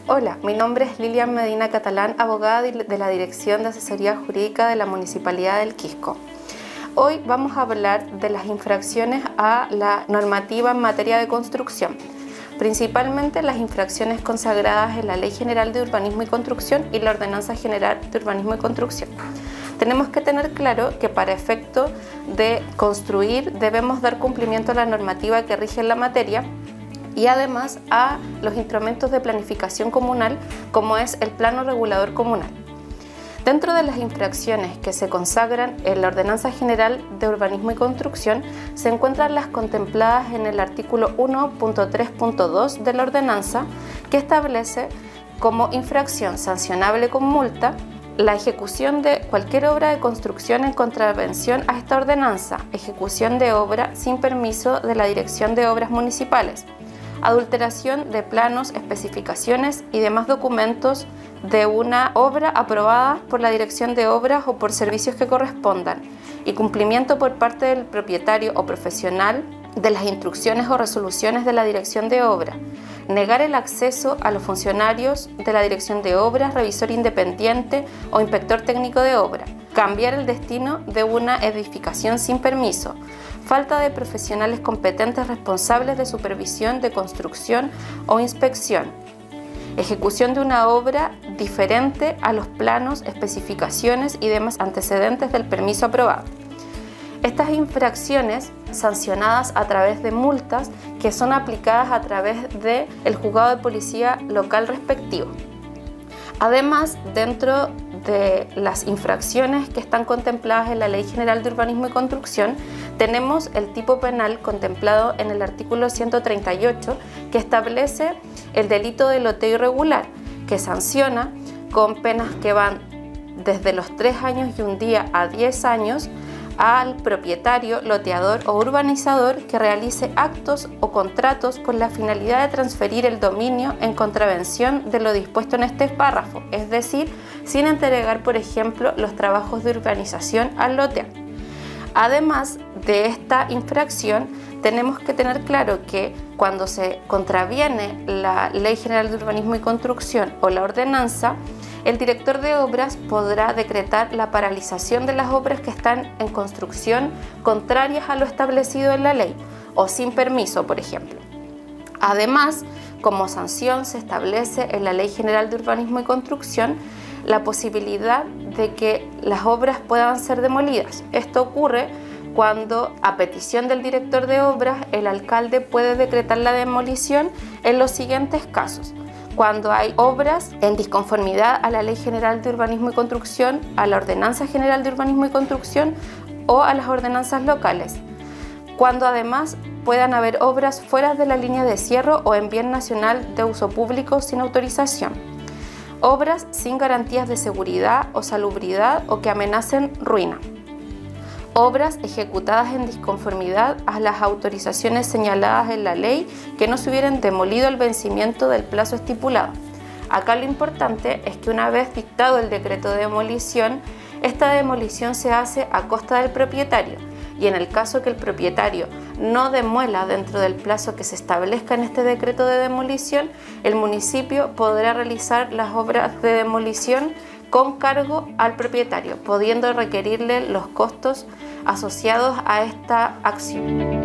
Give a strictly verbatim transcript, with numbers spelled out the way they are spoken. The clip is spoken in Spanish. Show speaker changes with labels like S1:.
S1: Hola, mi nombre es Lilian Medina Catalán, abogada de la Dirección de Asesoría Jurídica de la Municipalidad del Quisco. Hoy vamos a hablar de las infracciones a la normativa en materia de construcción, principalmente las infracciones consagradas en la Ley General de Urbanismo y Construcción y la Ordenanza General de Urbanismo y Construcción. Tenemos que tener claro que para efecto de construir debemos dar cumplimiento a la normativa que rige la materia y además a los instrumentos de planificación comunal, como es el Plano Regulador Comunal. Dentro de las infracciones que se consagran en la Ordenanza General de Urbanismo y Construcción se encuentran las contempladas en el artículo uno punto tres punto dos de la ordenanza, que establece como infracción sancionable con multa la ejecución de cualquier obra de construcción en contravención a esta ordenanza, ejecución de obra sin permiso de la Dirección de Obras Municipales, adulteración de planos, especificaciones y demás documentos de una obra aprobada por la Dirección de Obras o por servicios que correspondan, y cumplimiento por parte del propietario o profesional de las instrucciones o resoluciones de la Dirección de Obras, negar el acceso a los funcionarios de la Dirección de Obras, revisor independiente o inspector técnico de obra, cambiar el destino de una edificación sin permiso, falta de profesionales competentes responsables de supervisión de construcción o inspección, ejecución de una obra diferente a los planos, especificaciones y demás antecedentes del permiso aprobado. Estas infracciones sancionadas a través de multas que son aplicadas a través del juzgado de policía local respectivo. Además, dentro de las infracciones que están contempladas en la Ley General de Urbanismo y Construcción, tenemos el tipo penal contemplado en el artículo ciento treinta y ocho, que establece el delito de loteo irregular, que sanciona con penas que van desde los tres años y un día a diez años al propietario, loteador o urbanizador que realice actos o contratos con la finalidad de transferir el dominio en contravención de lo dispuesto en este párrafo, es decir, sin entregar, por ejemplo, los trabajos de urbanización al lotear. Además de esta infracción, tenemos que tener claro que cuando se contraviene la Ley General de Urbanismo y Construcción o la ordenanza, el director de obras podrá decretar la paralización de las obras que están en construcción contrarias a lo establecido en la ley o sin permiso, por ejemplo. Además, como sanción se establece en la Ley General de Urbanismo y Construcción la posibilidad de que las obras puedan ser demolidas. Esto ocurre cuando, a petición del director de obras, el alcalde puede decretar la demolición en los siguientes casos: cuando hay obras en disconformidad a la Ley General de Urbanismo y Construcción, a la Ordenanza General de Urbanismo y Construcción o a las ordenanzas locales; cuando además puedan haber obras fuera de la línea de cierre o en bien nacional de uso público sin autorización; obras sin garantías de seguridad o salubridad o que amenacen ruina; obras ejecutadas en disconformidad a las autorizaciones señaladas en la ley que no se hubieran demolido al vencimiento del plazo estipulado. Acá lo importante es que una vez dictado el decreto de demolición, esta demolición se hace a costa del propietario, y en el caso que el propietario no demuela dentro del plazo que se establezca en este decreto de demolición, el municipio podrá realizar las obras de demolición con cargo al propietario, pudiendo requerirle los costos asociados a esta acción.